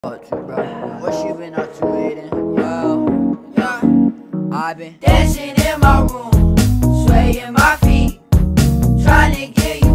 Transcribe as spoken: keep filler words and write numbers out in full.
What you, bro? What you been up to, Aiden? Yo, yeah, I've been dancing in my room, swaying my feet, trying to get you.